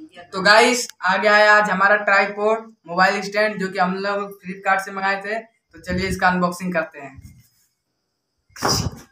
तो गाइस आ गया है आज हमारा ट्राइपॉड मोबाइल स्टैंड जो कि हम लोग फ्लिपकार्ट से मंगाए थे। तो चलिए इसका अनबॉक्सिंग करते हैं।